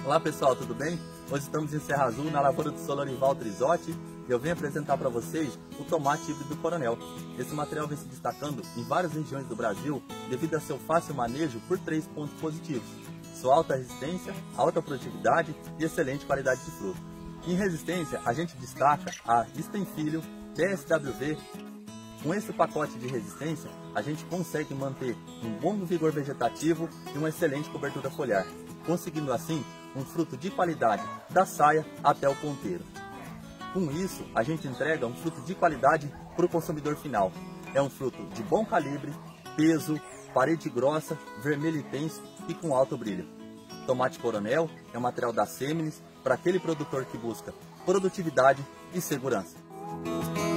Olá pessoal, tudo bem? Hoje estamos em Serra Azul, na lavoura do Solorival Trizotti, e eu venho apresentar para vocês o tomate híbrido Coronel. Esse material vem se destacando em várias regiões do Brasil devido a seu fácil manejo por 3 pontos positivos: sua alta resistência, alta produtividade e excelente qualidade de fruto. Em resistência, a gente destaca a Stenfilho TSWV. Com esse pacote de resistência, a gente consegue manter um bom vigor vegetativo e uma excelente cobertura foliar, conseguindo assim um fruto de qualidade da saia até o ponteiro. Com isso, a gente entrega um fruto de qualidade para o consumidor final. É um fruto de bom calibre, peso, parede grossa, vermelho intenso e com alto brilho. Tomate Coronel é um material da Seminis para aquele produtor que busca produtividade e segurança.